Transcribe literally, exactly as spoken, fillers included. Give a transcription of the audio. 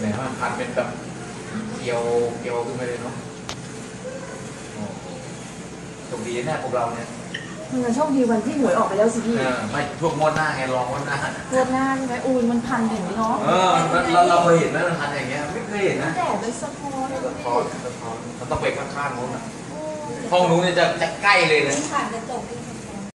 แต่มันพันเป็นแบบเกลียวเกลียวขึ้นไปเลยเนาะโชคดีแน่พวกเราเนี่ยมันโชคดีวันที่หวยออกไปแล้วสิพี่ไม่พวกมดหน้าไงลองมดหน้าพวกหน้าใช่ไหมอูนมันพันอย่างนี้เนาะเออเราเราเคยเห็นไหมมันพันอย่างเงี้ยไม่เคยเห็นนะแต่เลยสะท้อนสะท้อนสะท้อนมันต้องไปข้างๆนู้นอ่ะห้องนู้นเนี่ยจะจะใกล้เลยนะผ่านกระจก